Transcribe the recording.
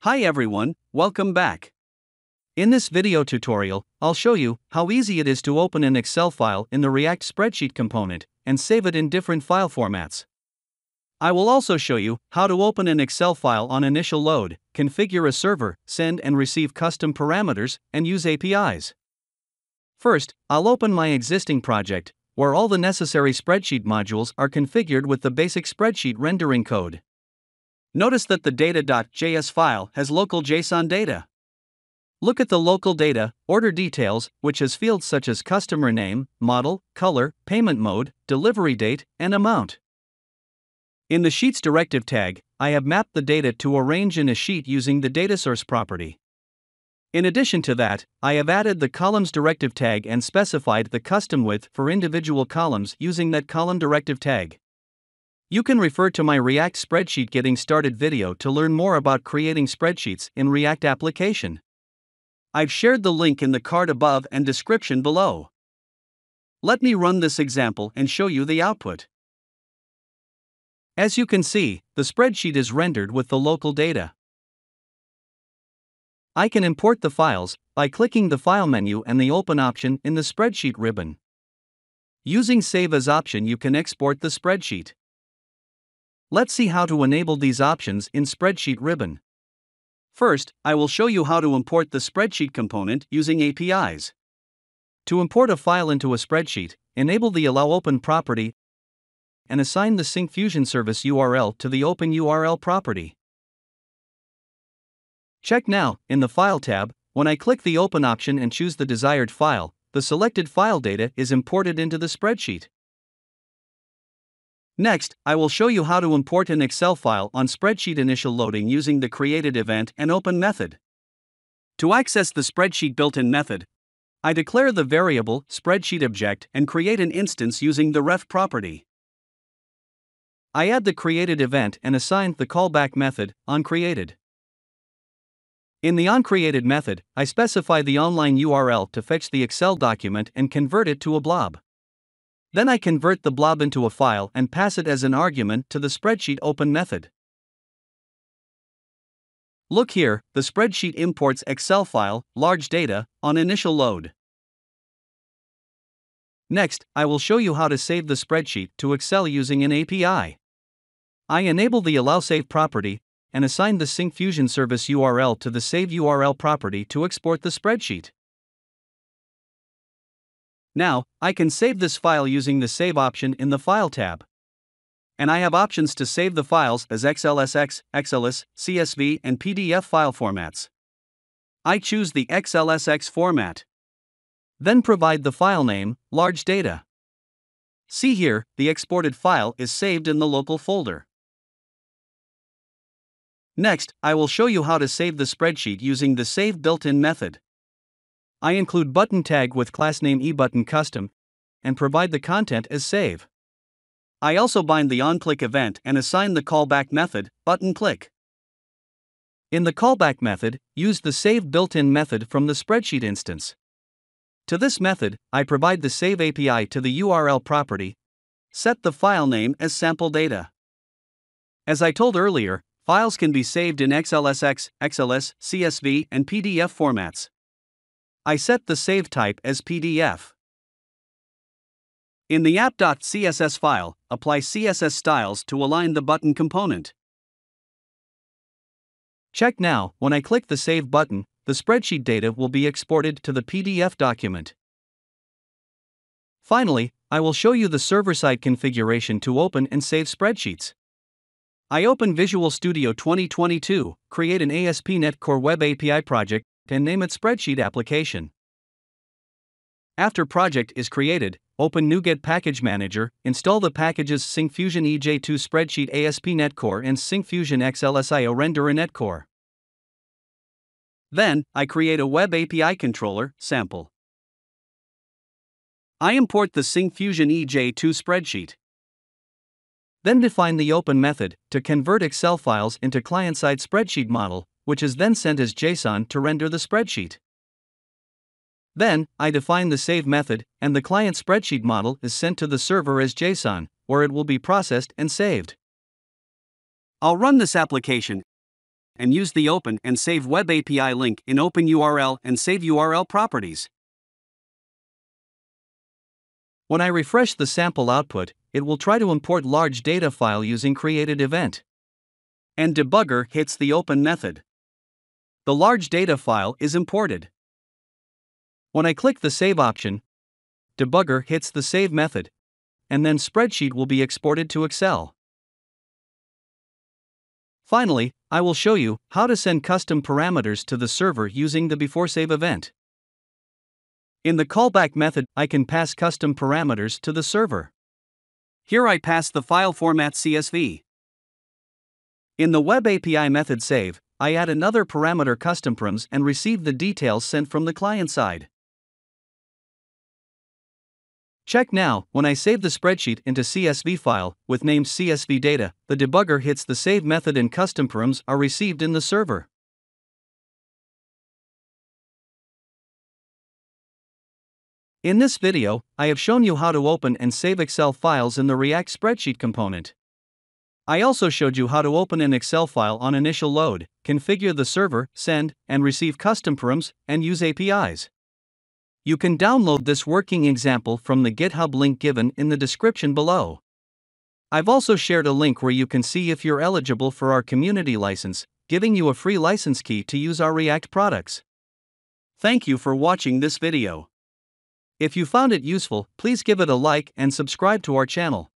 Hi everyone, welcome back. In this video tutorial, I'll show you how easy it is to open an Excel file in the React spreadsheet component and save it in different file formats. I will also show you how to open an Excel file on initial load, configure a server, send and receive custom parameters, and use APIs. First, I'll open my existing project, where all the necessary spreadsheet modules are configured with the basic spreadsheet rendering code. Notice that the data.js file has local JSON data. Look at the local data, order details, which has fields such as customer name, model, color, payment mode, delivery date, and amount. In the Sheets directive tag, I have mapped the data to arrange in a sheet using the DataSource property. In addition to that, I have added the Columns directive tag and specified the custom width for individual columns using that column directive tag. You can refer to my React Spreadsheet Getting Started video to learn more about creating spreadsheets in React application. I've shared the link in the card above and description below. Let me run this example and show you the output. As you can see, the spreadsheet is rendered with the local data. I can import the files by clicking the File menu and the Open option in the Spreadsheet ribbon. Using Save As option, you can export the spreadsheet. Let's see how to enable these options in Spreadsheet ribbon. First, I will show you how to import the spreadsheet component using APIs. To import a file into a spreadsheet, enable the Allow Open property and assign the Syncfusion service URL to the Open URL property. Check now, in the File tab, when I click the Open option and choose the desired file, the selected file data is imported into the spreadsheet. Next, I will show you how to import an Excel file on spreadsheet initial loading using the created event and open method. To access the spreadsheet built-in method, I declare the variable spreadsheet object and create an instance using the ref property. I add the created event and assign the callback method onCreated. In the onCreated method, I specify the online URL to fetch the Excel document and convert it to a blob. Then I convert the blob into a file and pass it as an argument to the spreadsheet open method. Look here, the spreadsheet imports Excel file, large data, on initial load. Next, I will show you how to save the spreadsheet to Excel using an API. I enable the Allow Save property and assign the Syncfusion service URL to the Save URL property to export the spreadsheet. Now, I can save this file using the Save option in the File tab. And I have options to save the files as XLSX, XLS, CSV, and PDF file formats. I choose the XLSX format. Then provide the file name, large data. See here, the exported file is saved in the local folder. Next, I will show you how to save the spreadsheet using the Save built-in method. I include button tag with class name eButton custom and provide the content as save. I also bind the onClick event and assign the callback method button click. In the callback method, use the Save built-in method from the spreadsheet instance. To this method, I provide the Save API to the URL property, set the file name as sample data. As I told earlier, files can be saved in XLSX, XLS, CSV, and PDF formats. I set the save type as PDF. In the app.css file, apply CSS styles to align the button component. Check now, when I click the Save button, the spreadsheet data will be exported to the PDF document. Finally, I will show you the server-side configuration to open and save spreadsheets. I open Visual Studio 2022, create an ASP.NET Core Web API project, and name it Spreadsheet Application. After project is created, open NuGet Package Manager, install the packages Syncfusion EJ2 Spreadsheet ASP.NET Core and Syncfusion XLSIO Renderer .NET Core. Then, I create a Web API controller, sample. I import the Syncfusion EJ2 spreadsheet. Then define the open method to convert Excel files into client-side spreadsheet model, which is then sent as JSON to render the spreadsheet. Then, I define the Save method, and the client spreadsheet model is sent to the server as JSON, where it will be processed and saved. I'll run this application and use the Open and Save Web API link in OpenURL and Save URL properties. When I refresh the sample output, it will try to import large data file using created event. And debugger hits the open method. The large data file is imported. When I click the Save option, debugger hits the Save method, and then spreadsheet will be exported to Excel. Finally, I will show you how to send custom parameters to the server using the BeforeSave event. In the callback method, I can pass custom parameters to the server. Here I pass the file format CSV. In the Web API method save, I add another parameter customparams and receive the details sent from the client side. Check now, when I save the spreadsheet into CSV file with name CSV data, the debugger hits the save method and customparams are received in the server. In this video, I have shown you how to open and save Excel files in the React spreadsheet component. I also showed you how to open an Excel file on initial load, configure the server, send and receive custom params, and use APIs. You can download this working example from the GitHub link given in the description below. I've also shared a link where you can see if you're eligible for our community license, giving you a free license key to use our React products. Thank you for watching this video. If you found it useful, please give it a like and subscribe to our channel.